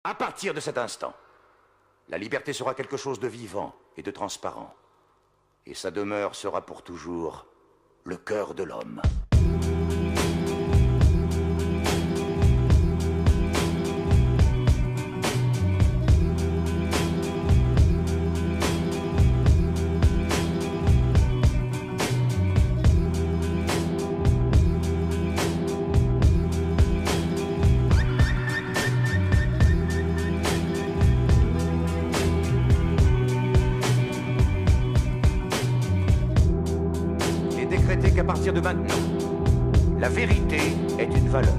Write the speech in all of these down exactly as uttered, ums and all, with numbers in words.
À partir de cet instant, la liberté sera quelque chose de vivant et de transparent. Et sa demeure sera pour toujours le cœur de l'homme. Qu'à partir de maintenant, la vérité est une valeur.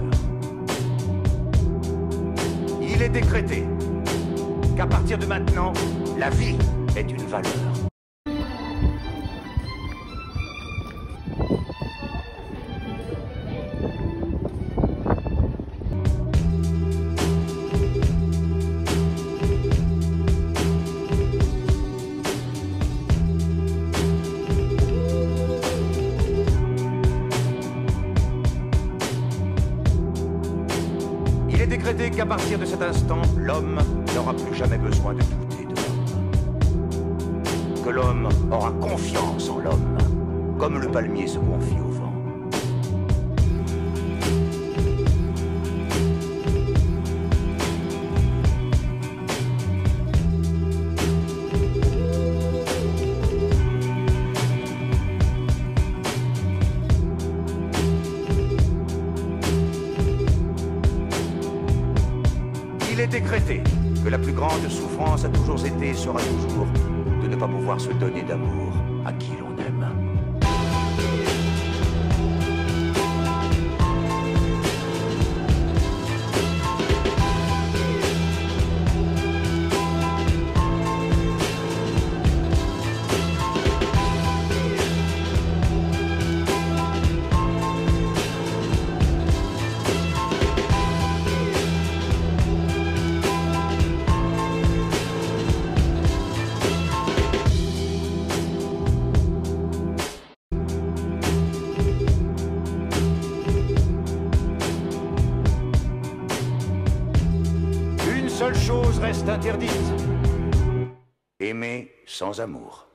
Il est décrété qu'à partir de maintenant, la vie est une valeur. Il est décrété qu'à partir de cet instant, l'homme n'aura plus jamais besoin de douter de l'homme. Que l'homme aura confiance en l'homme, comme le palmier se confie au vent. Il est décrété que la plus grande souffrance a toujours été et sera toujours de ne pas pouvoir se donner d'amour à qui l'on aime. Une seule chose reste interdite. Aimer sans amour.